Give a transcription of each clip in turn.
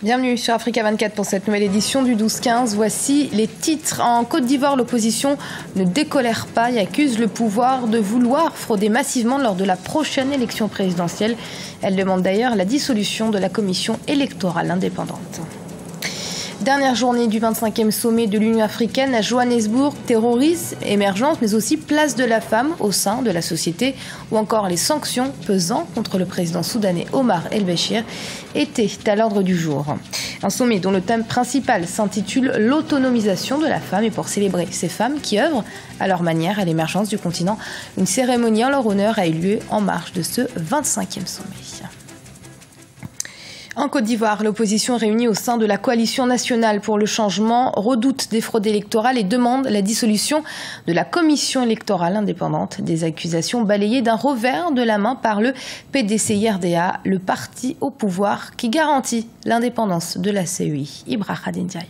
Bienvenue sur Africa 24 pour cette nouvelle édition du 12-15. Voici les titres. En Côte d'Ivoire, l'opposition ne décolère pas et accuse le pouvoir de vouloir frauder massivement lors de la prochaine élection présidentielle. Elle demande d'ailleurs la dissolution de la commission électorale indépendante. Dernière journée du 25e sommet de l'Union africaine à Johannesburg, terrorisme, émergence, mais aussi place de la femme au sein de la société ou encore les sanctions pesant contre le président soudanais Omar El-Béchir étaient à l'ordre du jour. Un sommet dont le thème principal s'intitule l'autonomisation de la femme et pour célébrer ces femmes qui œuvrent à leur manière à l'émergence du continent. Une cérémonie en leur honneur a eu lieu en marge de ce 25e sommet. En Côte d'Ivoire, l'opposition réunie au sein de la coalition nationale pour le changement redoute des fraudes électorales et demande la dissolution de la commission électorale indépendante. Des accusations balayées d'un revers de la main par le PDCI-RDA, le parti au pouvoir qui garantit l'indépendance de la CEI. Ibrahim Ndiaye.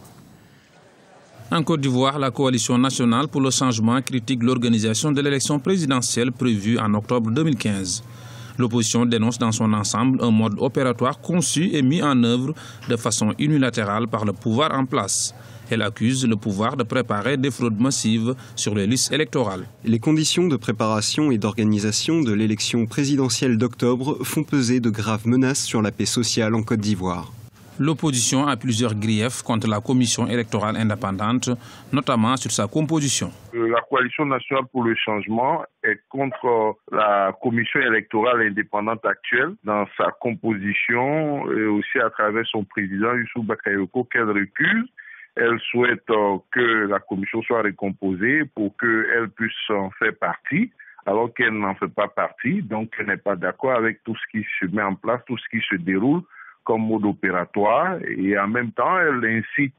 En Côte d'Ivoire, la coalition nationale pour le changement critique l'organisation de l'élection présidentielle prévue en octobre 2015. L'opposition dénonce dans son ensemble un mode opératoire conçu et mis en œuvre de façon unilatérale par le pouvoir en place. Elle accuse le pouvoir de préparer des fraudes massives sur les listes électorales. Les conditions de préparation et d'organisation de l'élection présidentielle d'octobre font peser de graves menaces sur la paix sociale en Côte d'Ivoire. L'opposition a plusieurs griefs contre la commission électorale indépendante, notamment sur sa composition. La coalition nationale pour le changement est contre la commission électorale indépendante actuelle dans sa composition et aussi à travers son président Youssou Bakayoko qu'elle récuse. Elle souhaite que la commission soit recomposée pour qu'elle puisse en faire partie, alors qu'elle n'en fait pas partie, donc elle n'est pas d'accord avec tout ce qui se met en place, tout ce qui se déroule comme mode opératoire, et en même temps, elle incite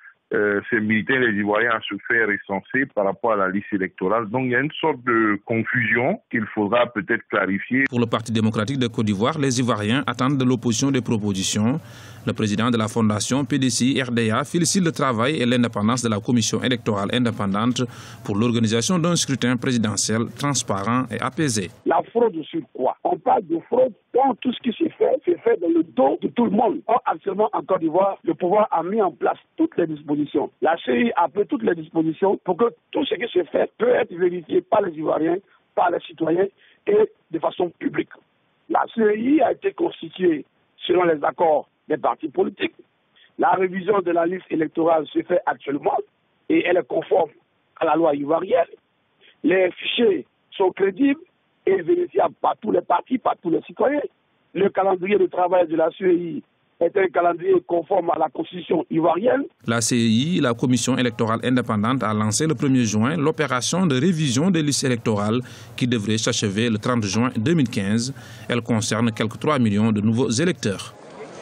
ces militaires et les Ivoiriens à se faire recenser par rapport à la liste électorale. Donc il y a une sorte de confusion qu'il faudra peut-être clarifier. Pour le Parti démocratique de Côte d'Ivoire, les Ivoiriens attendent de l'opposition des propositions. Le président de la fondation PDCI-RDA félicite le travail et l'indépendance de la commission électorale indépendante pour l'organisation d'un scrutin présidentiel transparent et apaisé. La fraude sur quoi? On parle de fraude quand tout ce qui se fait, c'est fait dans le dos de tout le monde. Or, actuellement, en Côte d'Ivoire, le pouvoir a mis en place toutes les dispositions. La CEI a pris toutes les dispositions pour que tout ce qui se fait peut être vérifié par les Ivoiriens, par les citoyens et de façon publique. La CEI a été constituée selon les accords des partis politiques. La révision de la liste électorale se fait actuellement et elle est conforme à la loi ivoirienne. Les fichiers sont crédibles et vérifiable par tous les partis, par tous les citoyens. Le calendrier de travail de la CEI est un calendrier conforme à la constitution ivoirienne. La CEI, la commission électorale indépendante, a lancé le 1er juin l'opération de révision des listes électorales qui devrait s'achever le 30 juin 2015. Elle concerne quelques 3 millions de nouveaux électeurs.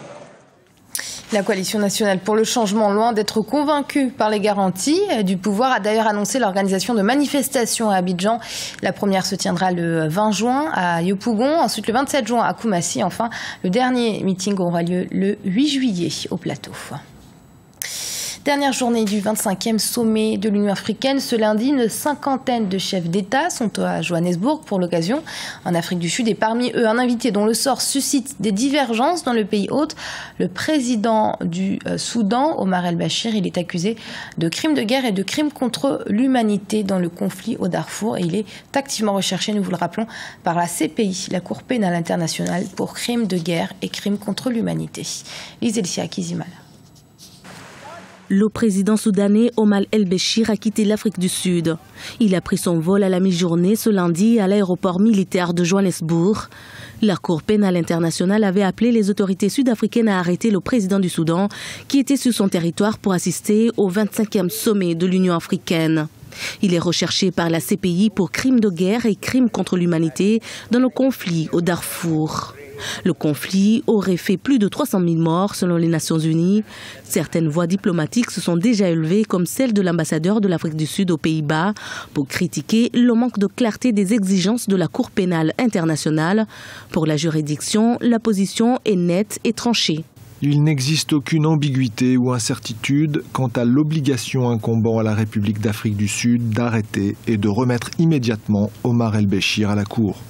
La coalition nationale pour le changement, loin d'être convaincue par les garanties du pouvoir, a d'ailleurs annoncé l'organisation de manifestations à Abidjan. La première se tiendra le 20 juin à Yopougon, ensuite le 27 juin à Koumassi. Enfin, le dernier meeting aura lieu le 8 juillet au plateau. Dernière journée du 25e sommet de l'Union africaine. Ce lundi, une cinquantaine de chefs d'État sont à Johannesburg pour l'occasion, en Afrique du Sud. Et parmi eux, un invité dont le sort suscite des divergences dans le pays hôte, le président du Soudan, Omar El-Béchir. Il est accusé de crimes de guerre et de crimes contre l'humanité dans le conflit au Darfour. Et il est activement recherché, nous vous le rappelons, par la CPI, la Cour pénale internationale, pour crimes de guerre et crimes contre l'humanité. Liselcia Kizimal. Le président soudanais Omar El-Béchir a quitté l'Afrique du Sud. Il a pris son vol à la mi-journée ce lundi à l'aéroport militaire de Johannesburg. La Cour pénale internationale avait appelé les autorités sud-africaines à arrêter le président du Soudan qui était sur son territoire pour assister au 25e sommet de l'Union africaine. Il est recherché par la CPI pour crimes de guerre et crimes contre l'humanité dans le conflit au Darfour. Le conflit aurait fait plus de 300 000 morts selon les Nations Unies. Certaines voix diplomatiques se sont déjà élevées, comme celle de l'ambassadeur de l'Afrique du Sud aux Pays-Bas, pour critiquer le manque de clarté des exigences de la Cour pénale internationale. Pour la juridiction, la position est nette et tranchée. Il n'existe aucune ambiguïté ou incertitude quant à l'obligation incombant à la République d'Afrique du Sud d'arrêter et de remettre immédiatement Omar El-Béchir à la Cour.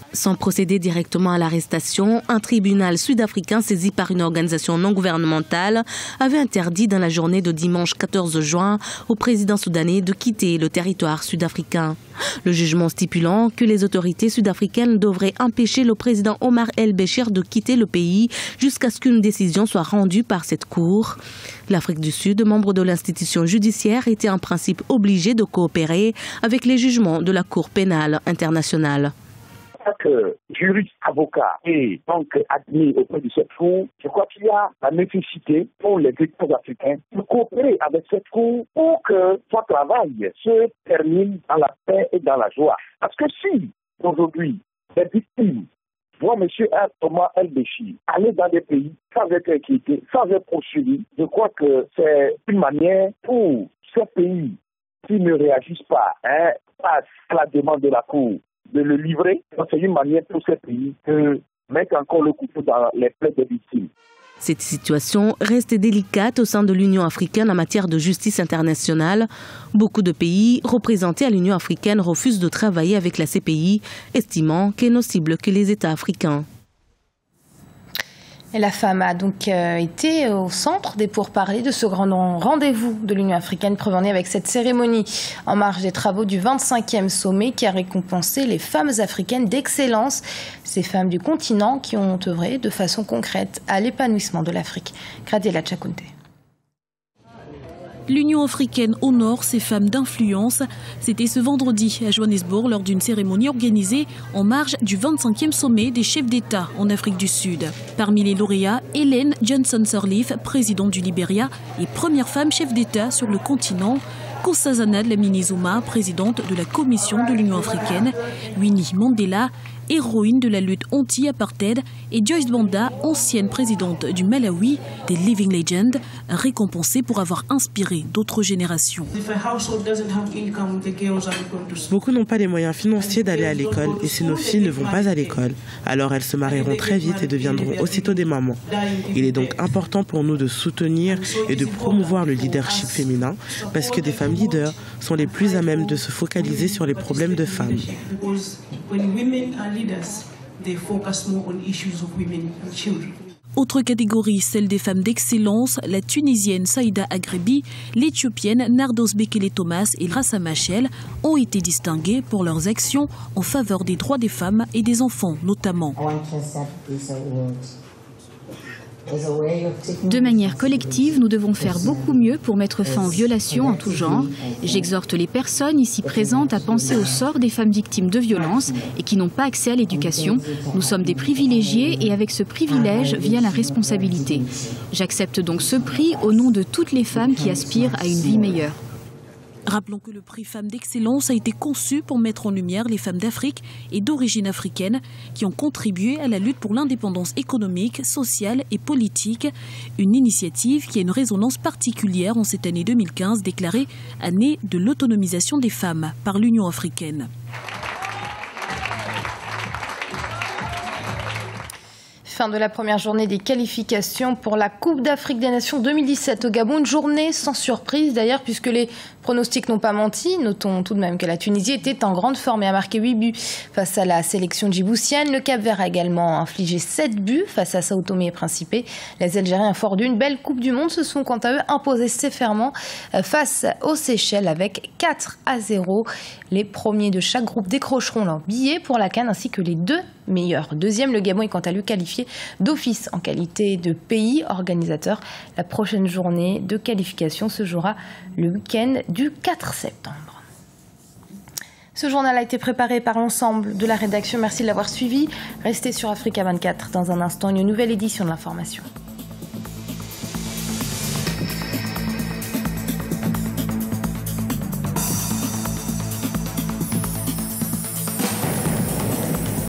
Sans procéder directement à l'arrestation, un tribunal sud-africain saisi par une organisation non gouvernementale avait interdit dans la journée de dimanche 14 juin au président soudanais de quitter le territoire sud-africain. Le jugement stipulant que les autorités sud-africaines devraient empêcher le président Omar el-Béchir de quitter le pays jusqu'à ce qu'une décision soit rendue par cette cour. L'Afrique du Sud, membre de l'institution judiciaire, était en principe obligée de coopérer avec les jugements de la Cour pénale internationale. Que juristes, avocats et donc admis auprès de cette cour, je crois qu'il y a la nécessité pour les États africains de coopérer avec cette cour pour que son travail se termine dans la paix et dans la joie. Parce que si aujourd'hui les victimes voient M. Omar el-Béchir aller dans des pays sans être inquiétés, sans être poursuivis, je crois que c'est une manière pour ces pays qui ne réagissent pas face à la demande de la cour de le livrer. C'est une manière pour ces pays de mettre encore le couteau dans les plaies des victimes. Cette situation reste délicate au sein de l'Union africaine en matière de justice internationale. Beaucoup de pays représentés à l'Union africaine refusent de travailler avec la CPI, estimant qu'elle ne cible que les États africains. Et la femme a donc été au centre des pourparlers de ce grand rendez-vous de l'Union africaine, preuve en est avec cette cérémonie en marge des travaux du 25e sommet qui a récompensé les femmes africaines d'excellence, ces femmes du continent qui ont œuvré de façon concrète à l'épanouissement de l'Afrique. Gradela Tchakounte. L'Union africaine honore ces femmes d'influence. C'était ce vendredi à Johannesburg lors d'une cérémonie organisée en marge du 25e sommet des chefs d'État en Afrique du Sud. Parmi les lauréats, Ellen Johnson Sirleaf, présidente du Libéria et première femme chef d'État sur le continent. Nkosazana Dlamini Zuma, présidente de la Commission de l'Union africaine. Winnie Mandela, héroïne de la lutte anti-apartheid, et Joyce Banda, ancienne présidente du Malawi, des Living Legends, récompensée pour avoir inspiré d'autres générations. Beaucoup n'ont pas les moyens financiers d'aller à l'école, et si nos filles ne vont pas à l'école, alors elles se marieront très vite et deviendront aussitôt des mamans. Il est donc important pour nous de soutenir et de promouvoir le leadership féminin, parce que des femmes leaders sont les plus à même de se focaliser sur les problèmes de femmes. Autre catégorie, celle des femmes d'excellence, la Tunisienne Saïda Agrebi, l'Éthiopienne Nardos Bekele Thomas et Rassa Machel ont été distinguées pour leurs actions en faveur des droits des femmes et des enfants notamment. De manière collective, nous devons faire beaucoup mieux pour mettre fin aux violations en tout genre. J'exhorte les personnes ici présentes à penser au sort des femmes victimes de violences et qui n'ont pas accès à l'éducation. Nous sommes des privilégiés et avec ce privilège vient la responsabilité. J'accepte donc ce prix au nom de toutes les femmes qui aspirent à une vie meilleure. Rappelons que le prix Femmes d'Excellence a été conçu pour mettre en lumière les femmes d'Afrique et d'origine africaine qui ont contribué à la lutte pour l'indépendance économique, sociale et politique. Une initiative qui a une résonance particulière en cette année 2015, déclarée année de l'autonomisation des femmes par l'Union africaine. Fin de la première journée des qualifications pour la Coupe d'Afrique des Nations 2017 au Gabon. Une journée sans surprise d'ailleurs puisque les pronostics n'ont pas menti. Notons tout de même que la Tunisie était en grande forme et a marqué 8 buts face à la sélection djiboutienne. Le Cap-Vert a également infligé 7 buts face à Sao Tomé et Principe. Les Algériens, forts d'une belle Coupe du Monde, se sont quant à eux imposés sévèrement face aux Seychelles avec 4-0. Les premiers de chaque groupe décrocheront leur billet pour la CAN ainsi que les deux meilleurs. Deuxième, le Gabon est quant à lui qualifié d'office en qualité de pays organisateur. La prochaine journée de qualification se jouera le week-end du 4 septembre. Ce journal a été préparé par l'ensemble de la rédaction. Merci de l'avoir suivi. Restez sur Africa 24. Dans un instant, une nouvelle édition de l'information.